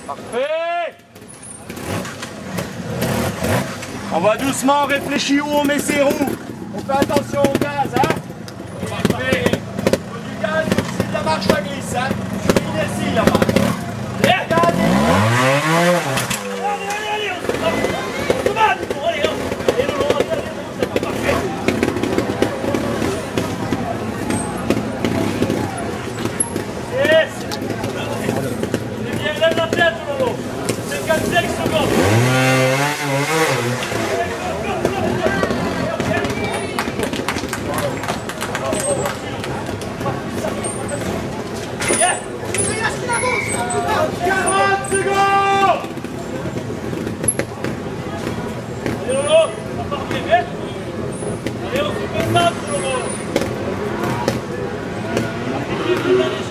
Parfait. On va doucement, on réfléchit où on met ses roues. On fait attention au gaz, hein. Parfait. Faut du gaz, c'est de la marche à glisse, hein. Je suis inertie là-bas. Allez, gaz. Allez, on se bat, allez, ça va, parfait. Yes. C'est bien, lève la tête, Lolo. 55 secondes. Allez, on se fait ça, Lolo.